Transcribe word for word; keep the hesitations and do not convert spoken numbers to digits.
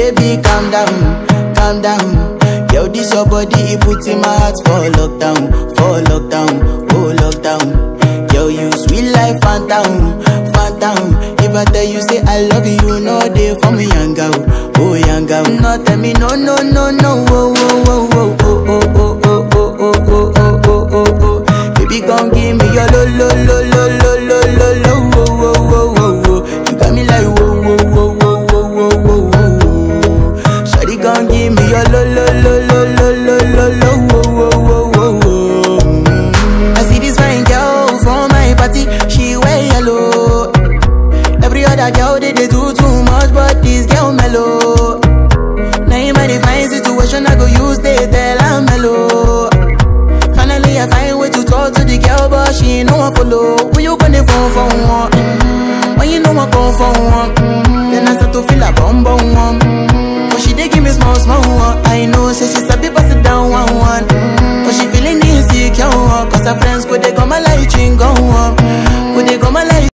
baby, calm down, calm down. Yo, this your body, it puts in my heart for lockdown, for lockdown, oh lockdown. Yo, you sweet life, phantom, phantom. If I tell you say I love you, you know they for me, young girl, oh young girl. No, tell me no, no, no, no, oh, oh, oh, oh, oh, oh, oh, oh, oh, oh, oh, oh, oh, oh. Baby, come give me your lo, lo, lo, lo, lo, lo, lo, lo, oh, oh, oh, oh, oh. You got me like whoa, whoa, whoa, whoa, whoa, whoa, whoa, whoa. Shawty, come give me your lo, lo, lo, lo, lo, lo, lo, lo, oh, oh, oh, oh, oh. I see this fine girl from my party, she wear yellow. Every other girl they, they do too much, but this girl mellow. Now in my divine situation, I go use they tell I'm mellow. Finally I find way to talk to the girl, but she ain't no one follow. When you gonna phone for one? Mm-hmm. When you know I come for one? Mm-hmm. Then I start to feel a bum bum one. Mm-hmm. But she dey give me small small one. I know say she's